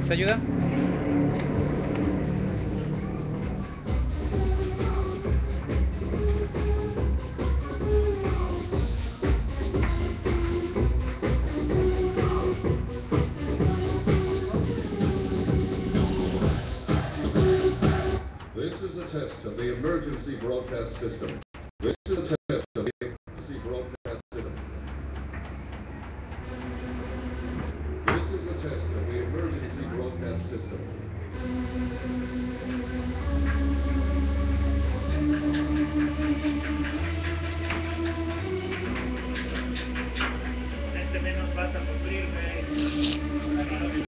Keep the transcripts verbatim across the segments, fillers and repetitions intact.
¿necesitas ayuda? This is a test of the emergency broadcast system. This is a test of the emergency broadcast system. This is a test of the emergency broadcast system. Este menos vas a sufrir, güey.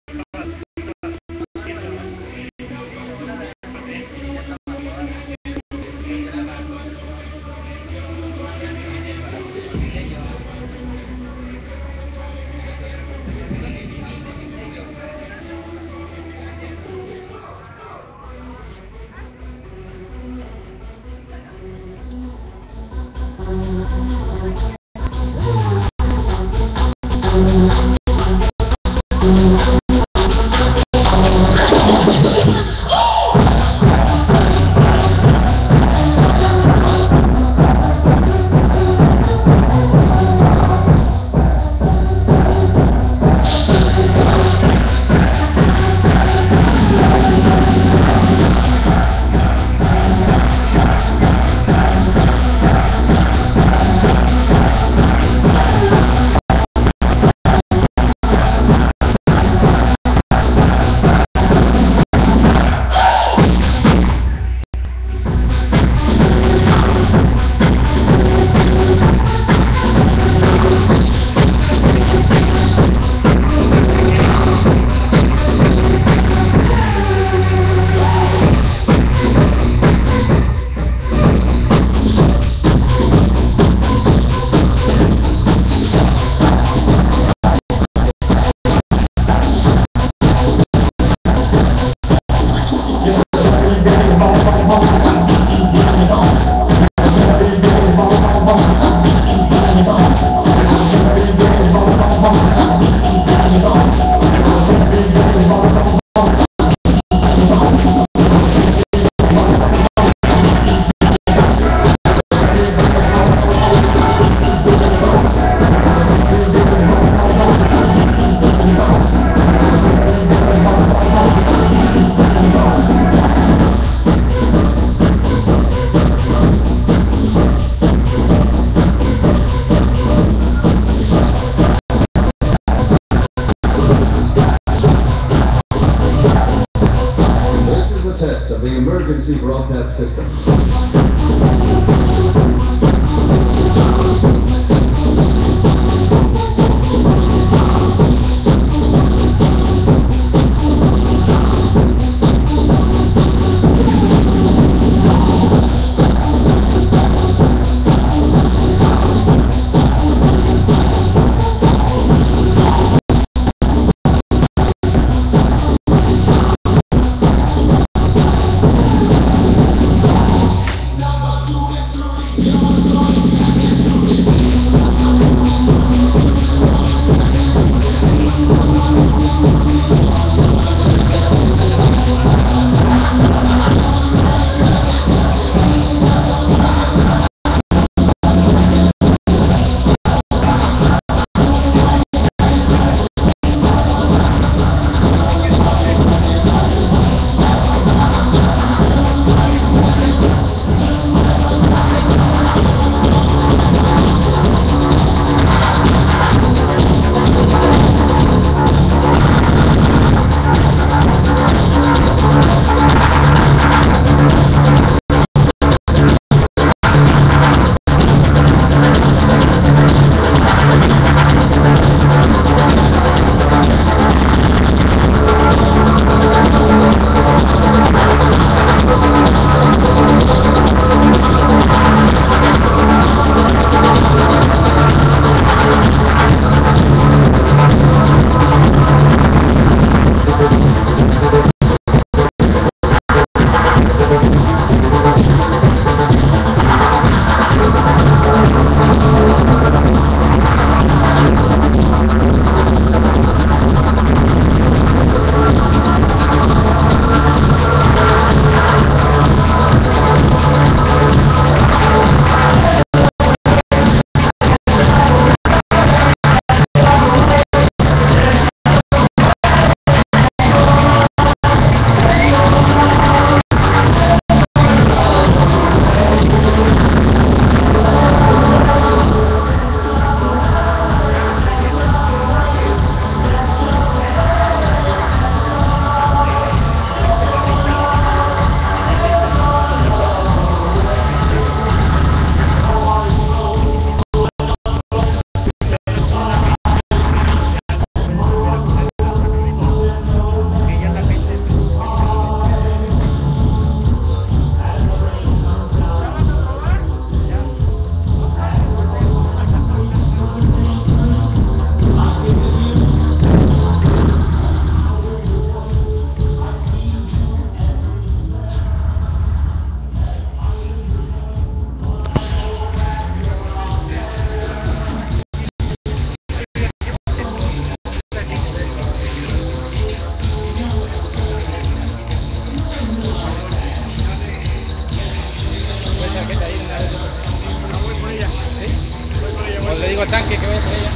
Test of the emergency broadcast system. Number two. tanque que vaya para allá.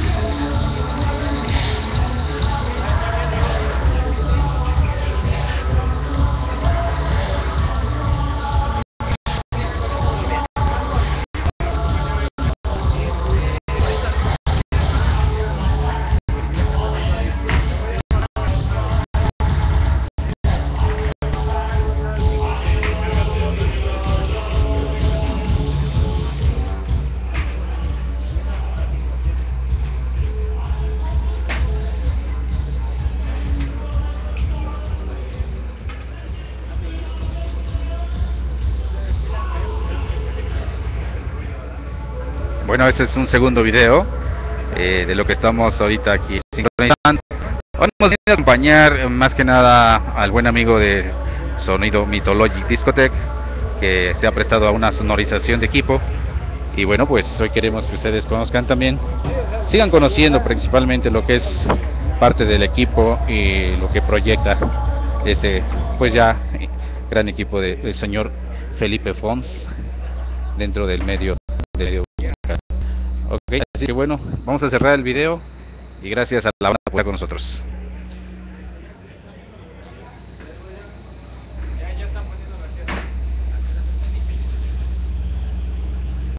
Bueno, este es un segundo video eh, de lo que estamos ahorita aquí sincronizando. Hoy hemos venido a acompañar más que nada al buen amigo de Sonido Mythologic Discotech, que se ha prestado a una sonorización de equipo. Y bueno, pues hoy queremos que ustedes conozcan también, sigan conociendo principalmente lo que es parte del equipo y lo que proyecta este, pues ya gran equipo de- del señor Felipe Fons dentro del medio del medio musical. Ok, así que bueno, vamos a cerrar el video y gracias a la banda por estar con nosotros.